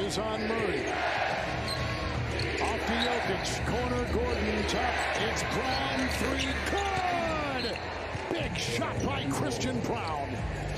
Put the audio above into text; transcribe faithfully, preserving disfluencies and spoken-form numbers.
is on Murray. Off to Jokic. Corner, Gordon, tough. It's Brown, three. Good! Big shot by Christian Brown.